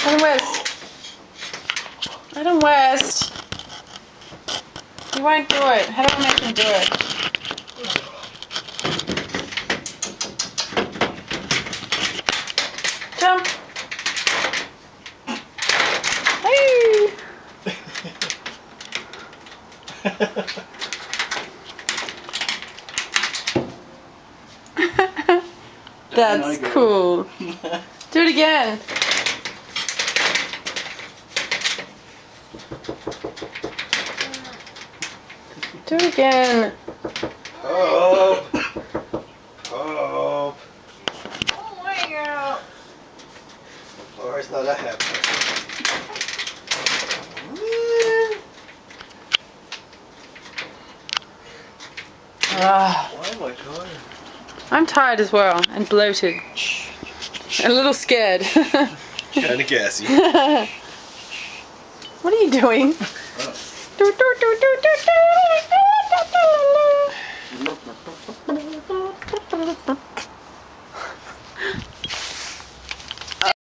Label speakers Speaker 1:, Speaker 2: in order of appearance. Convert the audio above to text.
Speaker 1: Adam West. Adam West. He won't do it. How do I make him do it? Jump. Hey. That's cool. Do it again. Do it again.
Speaker 2: Oh. Oh.
Speaker 1: Oh my God.
Speaker 2: Or it's not that happy. Why am I tired?
Speaker 1: I'm tired as well and bloated. A little scared.
Speaker 2: Kinda gassy.
Speaker 1: What are you doing?
Speaker 2: Oh.